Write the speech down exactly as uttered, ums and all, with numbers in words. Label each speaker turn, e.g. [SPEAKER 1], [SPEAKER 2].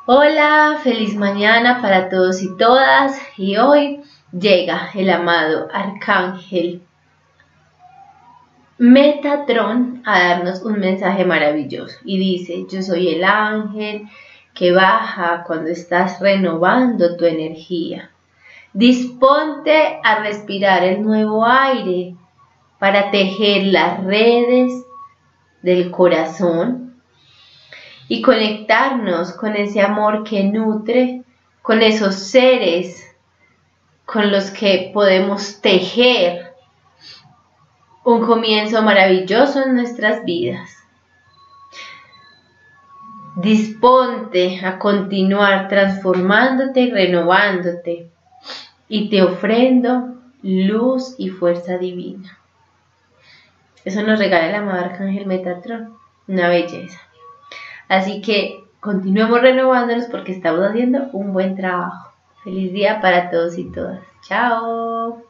[SPEAKER 1] Hola, feliz mañana para todos y todas, y hoy llega el amado Arcángel Metatron a darnos un mensaje maravilloso y dice: yo soy el ángel que baja cuando estás renovando tu energía. Disponte a respirar el nuevo aire para tejer las redes del corazón y conectarnos con ese amor que nutre, con esos seres con los que podemos tejer un comienzo maravilloso en nuestras vidas. Disponte a continuar transformándote y renovándote, y te ofrendo luz y fuerza divina. Eso nos regala el amado Arcángel Metatron, una belleza. Así que continuemos renovándonos porque estamos haciendo un buen trabajo. Feliz día para todos y todas. Chao.